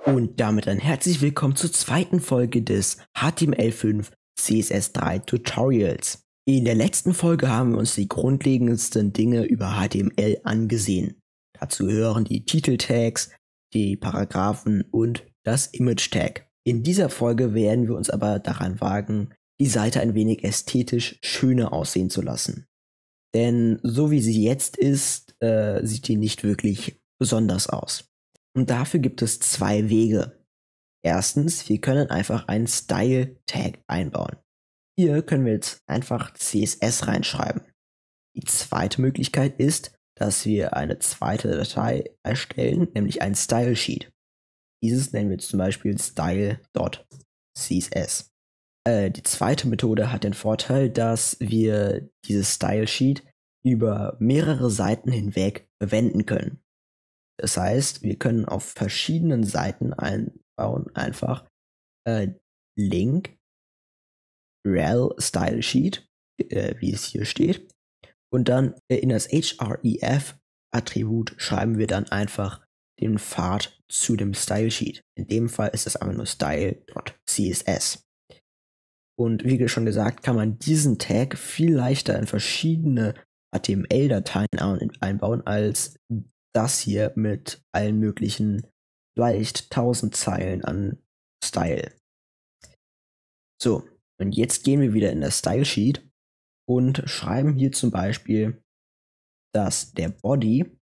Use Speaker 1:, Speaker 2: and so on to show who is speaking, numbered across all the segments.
Speaker 1: Und damit ein herzlich willkommen zur zweiten Folge des HTML5 CSS3 Tutorials. In der letzten Folge haben wir uns die grundlegendsten Dinge über HTML angesehen. Dazu gehören die Titeltags, die Paragraphen und das Image-Tag. In dieser Folge werden wir uns aber daran wagen, die Seite ein wenig ästhetisch schöner aussehen zu lassen. Denn so wie sie jetzt ist, sieht die nicht wirklich besonders aus. Und dafür gibt es zwei Wege. Erstens, wir können einfach einen Style-Tag einbauen. Hier können wir jetzt einfach CSS reinschreiben. Die zweite Möglichkeit ist, dass wir eine zweite Datei erstellen, nämlich ein Style-Sheet. Dieses nennen wir jetzt zum Beispiel style.css. Die zweite Methode hat den Vorteil, dass wir dieses Style-Sheet über mehrere Seiten hinweg verwenden können. Das heißt, wir können auf verschiedenen Seiten einbauen einfach Link rel Style Sheet, wie es hier steht. Und dann in das href-Attribut schreiben wir dann einfach den Pfad zu dem Style Sheet. In dem Fall ist es einfach nur style.css. Und wie schon gesagt, kann man diesen Tag viel leichter in verschiedene HTML-Dateien einbauen als das hier mit allen möglichen, vielleicht 1000 Zeilen an Style. So, und jetzt gehen wir wieder in das Style Sheet und schreiben hier zum Beispiel, dass der Body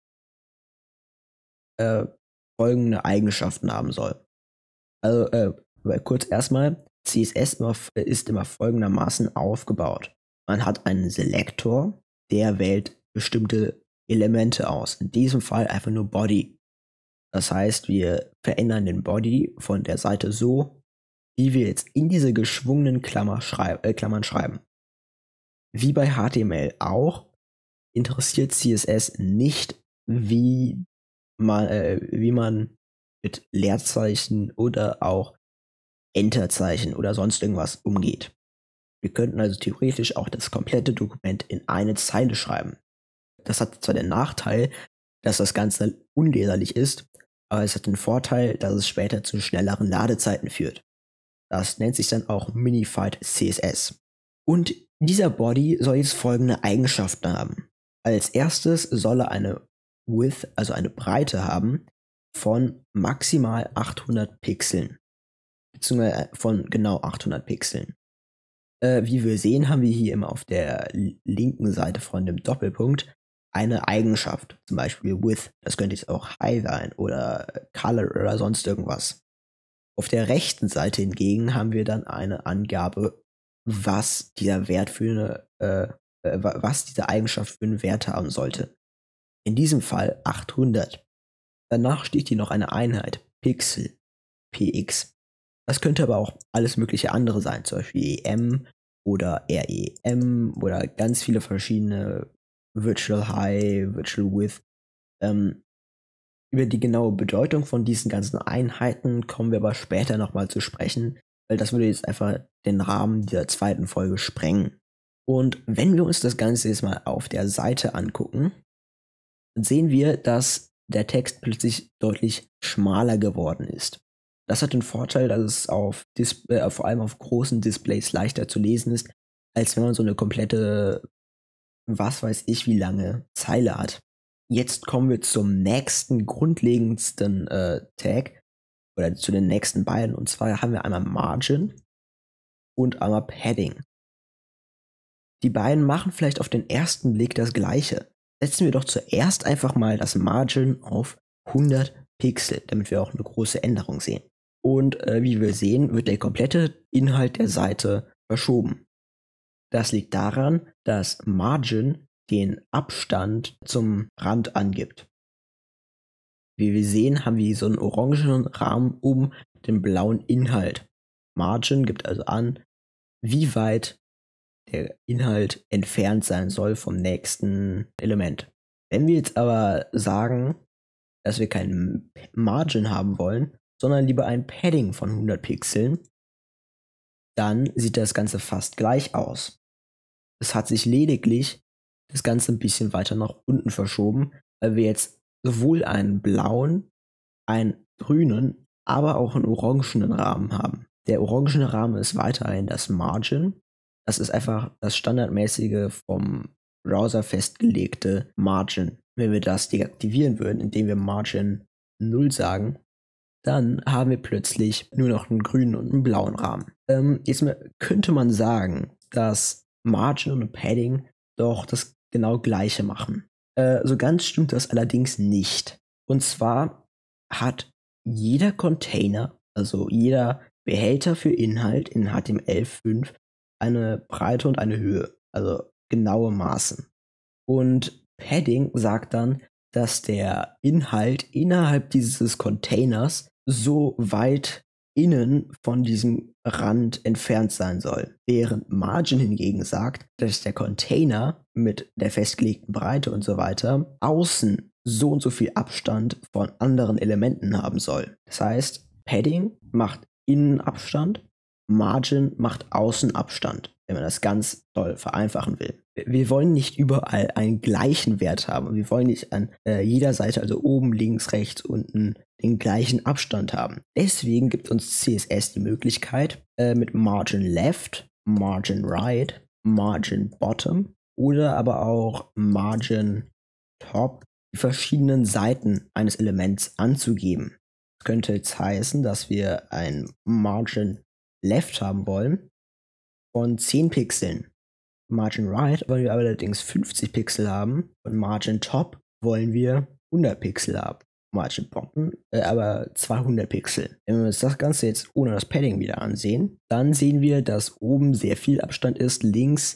Speaker 1: folgende Eigenschaften haben soll. Also, kurz erstmal, CSS ist immer folgendermaßen aufgebaut. Man hat einen Selektor, der wählt bestimmte Elemente aus. In diesem Fall einfach nur Body. Das heißt, wir verändern den Body von der Seite so, wie wir jetzt in diese geschwungenen Klammern schreiben. Wie bei HTML auch, interessiert CSS nicht, wie man mit Leerzeichen oder auch Enterzeichen oder sonst irgendwas umgeht. Wir könnten also theoretisch auch das komplette Dokument in eine Zeile schreiben. Das hat zwar den Nachteil, dass das Ganze unleserlich ist, aber es hat den Vorteil, dass es später zu schnelleren Ladezeiten führt. Das nennt sich dann auch Minified CSS. Und dieser Body soll jetzt folgende Eigenschaften haben. Als erstes soll er eine Width, also eine Breite haben, von maximal 800 Pixeln. Beziehungsweise von genau 800 Pixeln. Wie wir sehen, haben wir hier immer auf der linken Seite von dem Doppelpunkt eine Eigenschaft, zum Beispiel Width, das könnte jetzt auch High sein oder Color oder sonst irgendwas. Auf der rechten Seite hingegen haben wir dann eine Angabe, was dieser Wert was diese Eigenschaft für einen Wert haben sollte. In diesem Fall 800. Danach steht hier noch eine Einheit, Pixel, px. Das könnte aber auch alles mögliche andere sein, zum Beispiel em oder rem oder ganz viele verschiedene Virtual High, Virtual Width. Über die genaue Bedeutung von diesen ganzen Einheiten kommen wir aber später nochmal zu sprechen, weil das würde jetzt einfach den Rahmen dieser zweiten Folge sprengen. Und wenn wir uns das Ganze jetzt mal auf der Seite angucken, dann sehen wir, dass der Text plötzlich deutlich schmaler geworden ist. Das hat den Vorteil, dass es vor allem auf großen Displays leichter zu lesen ist, als wenn man so eine komplette, was weiß ich wie lange, Zeile hat. Jetzt kommen wir zum nächsten grundlegendsten Tag oder zu den nächsten beiden. Und zwar haben wir einmal Margin und einmal Padding. Die beiden machen vielleicht auf den ersten Blick das Gleiche. Setzen wir doch zuerst einfach mal das Margin auf 100 Pixel, damit wir auch eine große Änderung sehen. Und wie wir sehen, wird der komplette Inhalt der Seite verschoben. Das liegt daran, dass Margin den Abstand zum Rand angibt. Wie wir sehen, haben wir so einen orangenen Rahmen um den blauen Inhalt. Margin gibt also an, wie weit der Inhalt entfernt sein soll vom nächsten Element. Wenn wir jetzt aber sagen, dass wir keinen Margin haben wollen, sondern lieber ein Padding von 100 Pixeln, dann sieht das Ganze fast gleich aus. Es hat sich lediglich das Ganze ein bisschen weiter nach unten verschoben, weil wir jetzt sowohl einen blauen, einen grünen aber auch einen orangenen Rahmen haben. Der orangene Rahmen ist weiterhin das Margin. Das ist einfach das standardmäßige vom Browser festgelegte Margin. Wenn wir das deaktivieren würden, indem wir Margin 0 sagen, dann haben wir plötzlich nur noch einen grünen und einen blauen Rahmen. Jetzt könnte man sagen, dass Margin und Padding doch das genau gleiche machen. So ganz stimmt das allerdings nicht. Und zwar hat jeder Container, also jeder Behälter für Inhalt in HTML5 eine Breite und eine Höhe, also genaue Maßen. Und Padding sagt dann, dass der Inhalt innerhalb dieses Containers so weit innen von diesem Rand entfernt sein soll. Während Margin hingegen sagt, dass der Container mit der festgelegten Breite und so weiter außen so und so viel Abstand von anderen Elementen haben soll. Das heißt, Padding macht Innenabstand, Margin macht Außenabstand, wenn man das ganz doll vereinfachen will. Wir wollen nicht überall einen gleichen Wert haben. Wir wollen nicht an jeder Seite, also oben, links, rechts, unten, den gleichen Abstand haben. Deswegen gibt uns CSS die Möglichkeit, mit Margin Left, Margin Right, Margin Bottom oder aber auch Margin Top die verschiedenen Seiten eines Elements anzugeben. Das könnte jetzt heißen, dass wir ein Margin Left haben wollen von 10 Pixeln. Margin Right wollen wir allerdings 50 Pixel haben und Margin Top wollen wir 100 Pixel haben. Margin Bottom aber 200 Pixel. Wenn wir uns das Ganze jetzt ohne das Padding wieder ansehen, dann sehen wir, dass oben sehr viel Abstand ist, links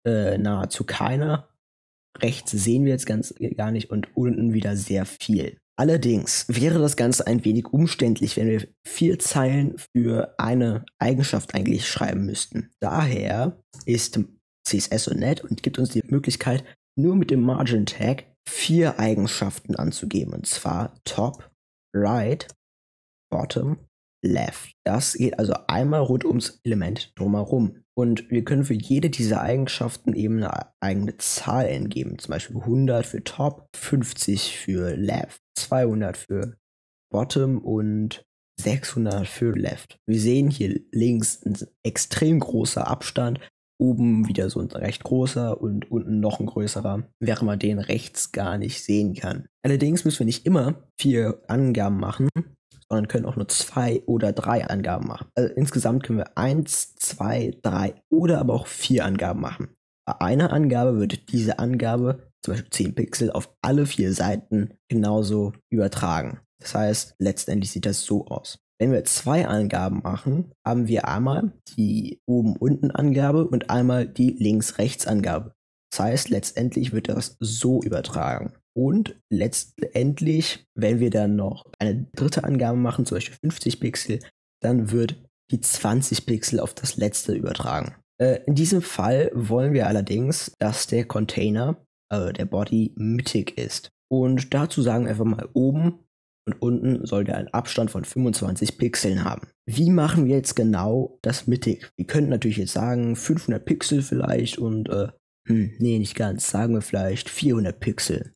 Speaker 1: nahezu keiner, rechts sehen wir jetzt ganz gar nicht und unten wieder sehr viel. Allerdings wäre das Ganze ein wenig umständlich, wenn wir 4 Zeilen für eine Eigenschaft eigentlich schreiben müssten. Daher ist CSS so nett und gibt uns die Möglichkeit, nur mit dem Margin Tag 4 Eigenschaften anzugeben. Und zwar Top, Right, Bottom, Left. Das geht also einmal rund ums Element drumherum. Und wir können für jede dieser Eigenschaften eben eine eigene Zahl eingeben. Zum Beispiel 100 für Top, 50 für Left, 200 für Bottom und 600 für Left. Wir sehen hier links ein extrem großer Abstand, oben wieder so ein recht großer und unten noch ein größerer, während man den rechts gar nicht sehen kann. Allerdings müssen wir nicht immer 4 Angaben machen, sondern können auch nur 2 oder 3 Angaben machen. Also insgesamt können wir 1, 2, 3 oder aber auch 4 Angaben machen. Bei einer Angabe wird diese Angabe, zum Beispiel 10 Pixel, auf alle 4 Seiten genauso übertragen. Das heißt, letztendlich sieht das so aus. Wenn wir 2 Angaben machen, haben wir einmal die Oben-Unten-Angabe und einmal die Links-Rechts-Angabe. Das heißt, letztendlich wird das so übertragen. Und letztendlich, wenn wir dann noch eine dritte Angabe machen, zum Beispiel 50 Pixel, dann wird die 20 Pixel auf das letzte übertragen. In diesem Fall wollen wir allerdings, dass der Container, der Body, mittig ist. Und dazu sagen wir einfach mal oben und unten soll der einen Abstand von 25 Pixeln haben. Wie machen wir jetzt genau das mittig? Wir könnten natürlich jetzt sagen 500 Pixel vielleicht und, nee, nicht ganz. Sagen wir vielleicht 400 Pixel.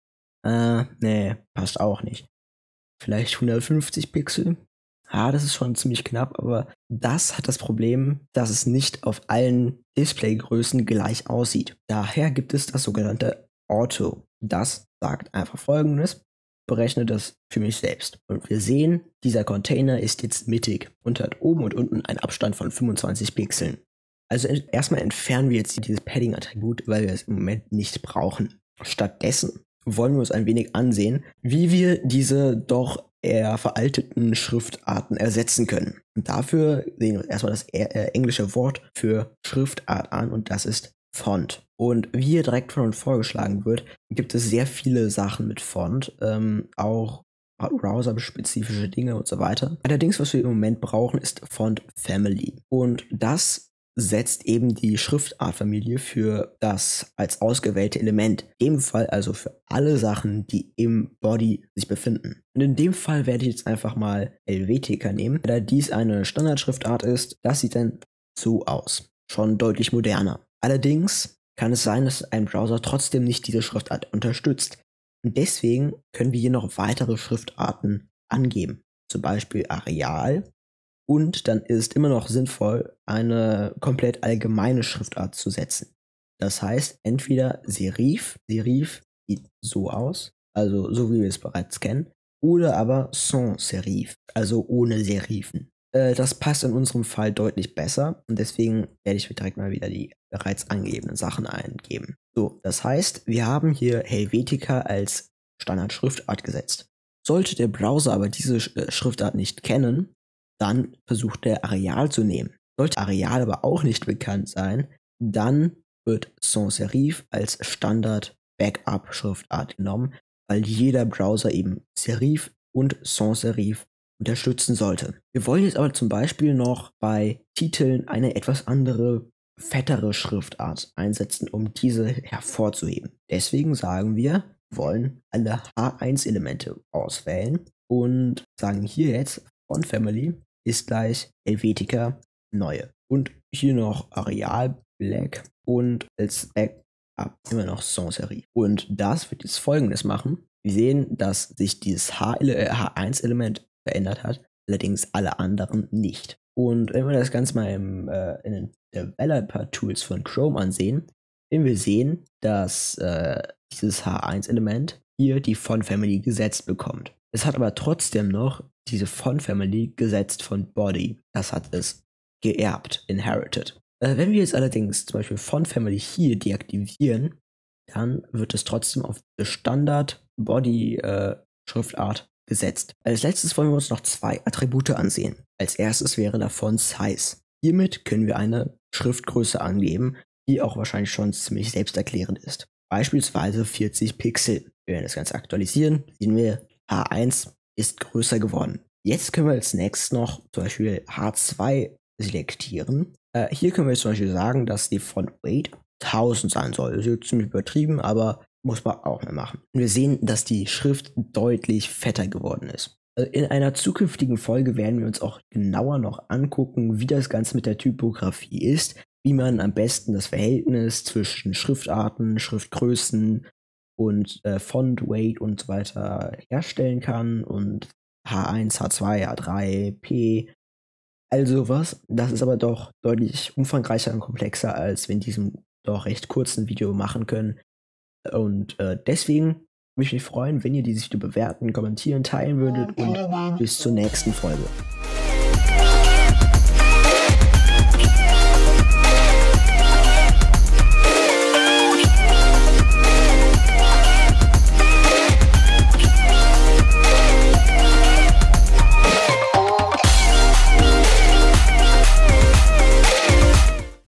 Speaker 1: Nee, passt auch nicht. Vielleicht 150 Pixel? Das ist schon ziemlich knapp, aber das hat das Problem, dass es nicht auf allen Displaygrößen gleich aussieht. Daher gibt es das sogenannte Auto. Das sagt einfach Folgendes: Berechne das für mich selbst. Und wir sehen, dieser Container ist jetzt mittig und hat oben und unten einen Abstand von 25 Pixeln. Also erstmal entfernen wir jetzt dieses Padding-Attribut, weil wir es im Moment nicht brauchen. Stattdessen wollen wir uns ein wenig ansehen, wie wir diese doch eher veralteten Schriftarten ersetzen können. Und dafür sehen wir uns erstmal das englische Wort für Schriftart an und das ist Font. Und wie hier direkt von uns vorgeschlagen wird, gibt es sehr viele Sachen mit Font, auch browser-spezifische Dinge und so weiter. Allerdings, was wir im Moment brauchen, ist Font Family. Und das setzt eben die Schriftartfamilie für das als ausgewählte Element. In dem Fall also für alle Sachen, die im Body sich befinden. Und in dem Fall werde ich jetzt einfach mal Helvetica nehmen, da dies eine Standardschriftart ist. Das sieht dann so aus. Schon deutlich moderner. Allerdings kann es sein, dass ein Browser trotzdem nicht diese Schriftart unterstützt. Und deswegen können wir hier noch weitere Schriftarten angeben. zum Beispiel Arial. Und dann ist immer noch sinnvoll, eine komplett allgemeine Schriftart zu setzen. Das heißt, entweder Serif sieht so aus, also so wie wir es bereits kennen, oder aber sans Serif, also ohne Serifen. Das passt in unserem Fall deutlich besser und deswegen werde ich direkt mal wieder die bereits angegebenen Sachen eingeben. So, das heißt, wir haben hier Helvetica als Standardschriftart gesetzt. Sollte der Browser aber diese Schriftart nicht kennen, dann versucht er Arial zu nehmen. Sollte Arial aber auch nicht bekannt sein, dann wird Sans Serif als Standard-Backup-Schriftart genommen, weil jeder Browser eben Serif und Sans Serif unterstützen sollte. Wir wollen jetzt aber zum Beispiel noch bei Titeln eine etwas andere, fettere Schriftart einsetzen, um diese hervorzuheben. Deswegen sagen wir wollen alle H1-Elemente auswählen und sagen hier jetzt Font Family ist gleich Helvetica neue. Und hier noch Arial Black und als Backup immer noch Sans Serif. Und das wird jetzt Folgendes machen. Wir sehen, dass sich dieses H1-Element verändert hat, allerdings alle anderen nicht. Und wenn wir das Ganze mal in den Developer-Tools von Chrome ansehen, werden wir sehen, dass dieses H1-Element hier die Font Family gesetzt bekommt. Es hat aber trotzdem noch diese Font Family gesetzt von Body. Das hat es geerbt, inherited. Wenn wir jetzt allerdings zum Beispiel Font Family hier deaktivieren, dann wird es trotzdem auf die Standard Body Schriftart gesetzt. Als letztes wollen wir uns noch zwei Attribute ansehen. Als erstes wäre da Font Size. Hiermit können wir eine Schriftgröße angeben, die auch wahrscheinlich schon ziemlich selbsterklärend ist. Beispielsweise 40 Pixel. Wir werden das Ganze aktualisieren, sehen wir, H1 ist größer geworden. Jetzt können wir als nächstes noch zum Beispiel H2 selektieren. Hier können wir jetzt zum Beispiel sagen, dass die Font Weight 1000 sein soll. Das ist ziemlich übertrieben, aber muss man auch mehr machen. Und wir sehen, dass die Schrift deutlich fetter geworden ist. In einer zukünftigen Folge werden wir uns auch genauer noch angucken, wie das Ganze mit der Typografie ist, wie man am besten das Verhältnis zwischen Schriftarten, Schriftgrößen und Font Weight und so weiter herstellen kann und H1, H2, H3, P, all sowas. Das ist aber doch deutlich umfangreicher und komplexer, als wir in diesem doch recht kurzen Video machen können. Und deswegen würde ich mich freuen, wenn ihr dieses Video bewerten, kommentieren, teilen würdet und bis zur nächsten Folge.